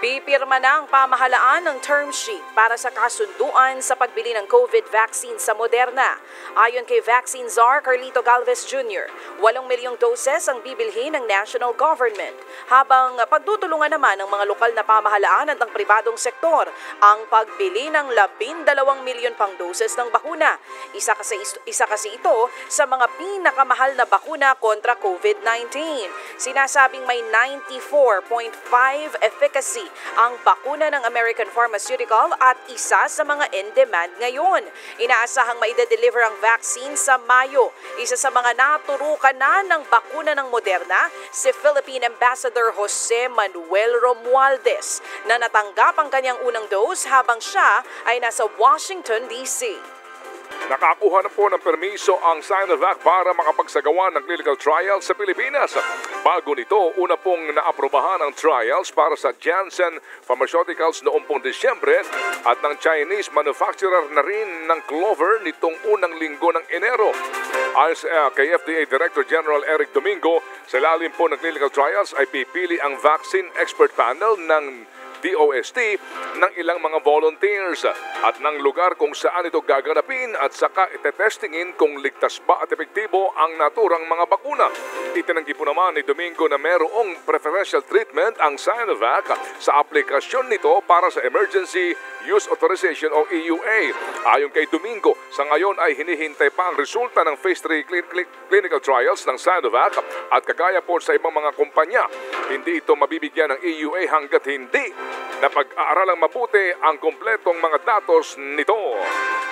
Pipirma ng pamahalaan ng term sheet para sa kasunduan sa pagbili ng COVID vaccine sa Moderna. Ayon kay Vaccine Czar Carlito Galvez Jr., 8 milyong doses ang bibilhin ng national government, habang pagtutulungan naman ng mga lokal na pamahalaan at ng pribadong sektor ang pagbili ng 12 milyon pang doses ng bakuna. Isa kasi ito sa mga pinakamahal na bakuna kontra COVID-19. Sinasabing may 94.5 efficacy ang bakuna ng American Pharmaceutical at isa sa mga in-demand ngayon. Inaasahang maide-deliver ang vaccine sa Mayo. Isa sa mga naturukan na ng bakuna ng Moderna, si Philippine Ambassador Jose Manuel Romualdez, na natanggap ang kanyang unang dose habang siya ay nasa Washington, D.C. Nakakuha na po ng permiso ang Sinovac para makapagsagawa ng clinical trials sa Pilipinas. Bago nito, una pong naaprobahan ang trials para sa Janssen Pharmaceuticals noong pong Disyembre at ng Chinese manufacturer na rin ng Clover nitong unang linggo ng Enero. Ayon sa kay FDA Director General Eric Domingo, sa lalim po ng clinical trials ay pipili ang Vaccine Expert Panel ng DOST ng ilang mga volunteers at ng lugar kung saan ito gaganapin at saka itetestingin kung ligtas ba at epektibo ang naturang mga bakuna. Itinanggi po naman ni Domingo na mayroong preferential treatment ang Sinovac sa aplikasyon nito para sa Emergency Use Authorization o EUA. Ayon kay Domingo, sa ngayon ay hinihintay pa ang resulta ng Phase 3 clinical trials ng Sinovac at kagaya po sa ibang mga kumpanya, hindi ito mabibigyan ng EUA hanggat hindi na pag-aaralang mabuti ang kompletong mga datos nito.